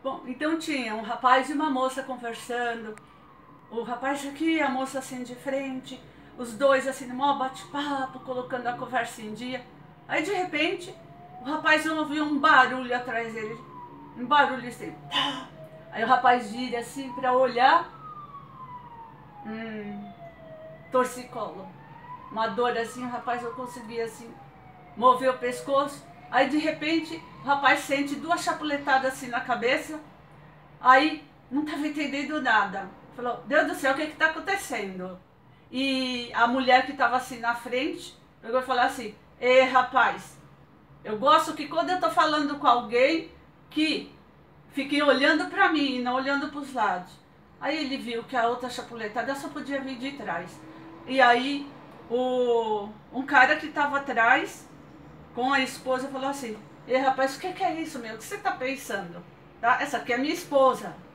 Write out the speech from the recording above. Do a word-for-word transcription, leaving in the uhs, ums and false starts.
Bom, então tinha um rapaz e uma moça conversando. O rapaz aqui, a moça assim de frente. Os dois assim, no maior bate-papo, colocando a conversa em dia. Aí de repente, o rapaz ouviu um barulho atrás dele. Um barulho assim. Aí o rapaz vira assim pra olhar. Hum, torcicolo. Uma dor assim, o rapaz não conseguia assim mover o pescoço. Aí de repente o rapaz sente duas chapuletadas assim na cabeça. Aí não estava entendendo nada. Falou, Deus do céu, o que está acontecendo? E a mulher que estava assim na frente pegou e falou assim, ei rapaz, eu gosto que quando eu estou falando com alguém que fiquem olhando para mim e não olhando para os lados. Aí ele viu que a outra chapuletada só podia vir de trás. E aí o, um cara que estava atrás com a esposa falou assim, ei rapaz, o que, que é isso meu? O que você está pensando? Tá? Essa aqui é minha esposa.